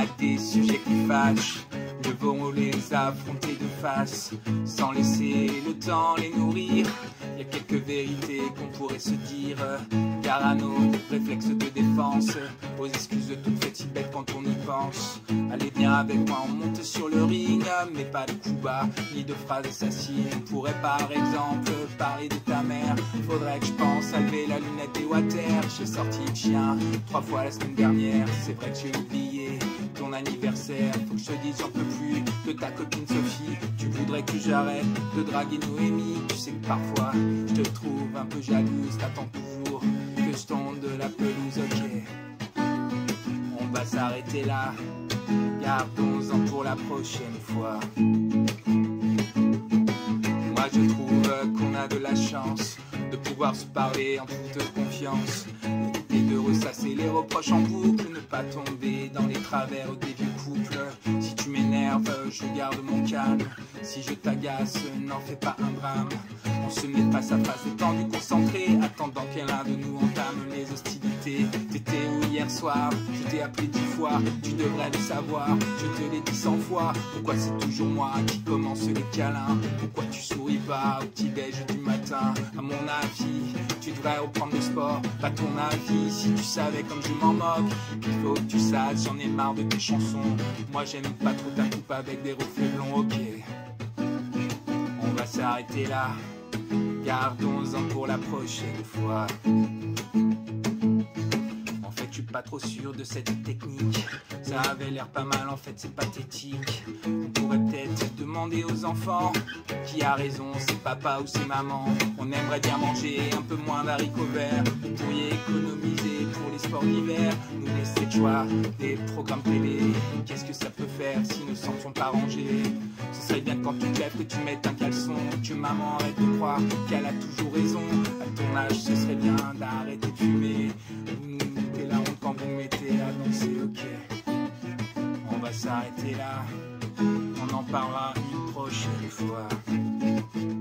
a des sujets qui fâchent, mieux vaut les affronter de face, sans laisser le temps les nourrir. Y a quelques vérités qu'on pourrait se dire, car à nos réflexes de défense, aux excuses de toutes faites si bêtes quand on y pense. Allez bien avec moi, on monte sur le ring, mais pas de coups bas, ni de phrases assassines. On pourrait par exemple parler de ta mère, faudrait que je pense à lever la lunette des water. J'ai sorti le chien 3 fois la semaine dernière, c'est vrai que j'ai oublié ton anniversaire. Faut que je te dise j'en peux plus de ta copine Sophie. Tu voudrais que j'arrête de draguer Noémie. Tu sais que parfois je te trouve un peu jalouse, t'attends toujours que je tombe de la pelouse. Ok, on va s'arrêter là, gardons-en pour la prochaine fois. Moi je trouve qu'on a de la chance de pouvoir se parler en toute confiance, et de ressasser les reproches en boucle, ne pas tomber dans les travers des vieux couples. Si tu m'énerves, je garde mon calme, si je t'agace, n'en fais pas un drame. On se met face à face, détendu, concentré, attendant qu'un de nous entame les hostilités. T'étais où hier soir? Je t'ai appelé 10 fois, tu devrais le savoir, je te l'ai dit 100 fois. Pourquoi c'est toujours moi qui commence les câlins? Pourquoi tu souris pas au petit-déj du matin? À mon avis, tu devrais reprendre le sport. Pas ton avis, si tu savais comme je m'en moque. Il faut que tu saches, j'en ai marre de tes chansons. Moi j'aime pas trop ta coupe avec des reflets blonds. Ok, on va s'arrêter là, gardons-en pour la prochaine fois. En fait je suis pas trop sûr de cette technique, ça avait l'air pas mal, en fait c'est pathétique. On pourrait peut-être demander aux enfants qui a raison, c'est papa ou c'est maman. On aimerait bien manger un peu moins d'haricots verts. Vous pourriez économiser pour les sports d'hiver, nous laisser le choix des programmes télé. Qu'est-ce que ça peut faire si nos sens sont arrangés? Ce serait bien quand tu te lèves que tu mettes un caleçon, que maman arrête de croire qu'elle a toujours raison. À ton âge ce serait bien d'arrêter de fumer. Vous nous mettez la honte quand vous mettez à danser. Ok, on va s'arrêter là, on en parlera une prochaine fois.